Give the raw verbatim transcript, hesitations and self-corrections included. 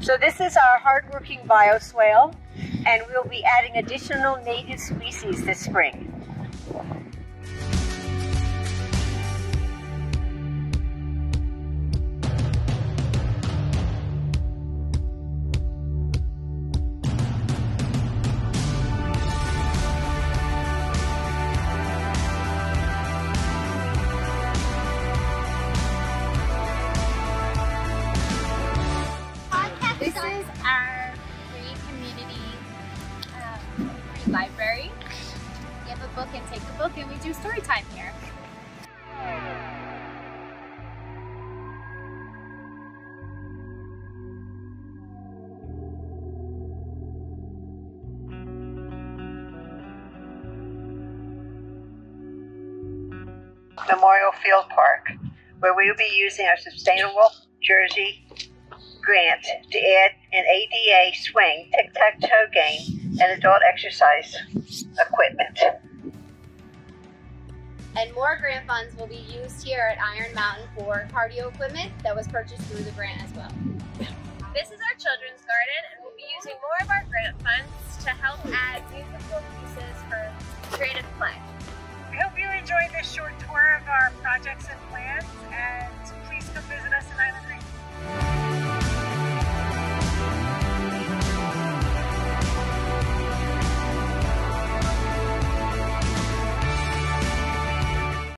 So this is our hardworking bioswale, and we'll be adding additional native species this spring. This is our free community um, free library. Give a book and take a book, and we do story time here. Memorial Field Park, where we will be using our Sustainable Jersey grant to add an A D A swing, tic-tac-toe game, and adult exercise equipment. And more grant funds will be used here at Iron Mountain for cardio equipment that was purchased through the grant as well. This is our children's garden, and we'll be using more of our grant funds to help add musical pieces for creative play. We hope you enjoyed this short tour of our projects and plans, and please come visit us in Island Green.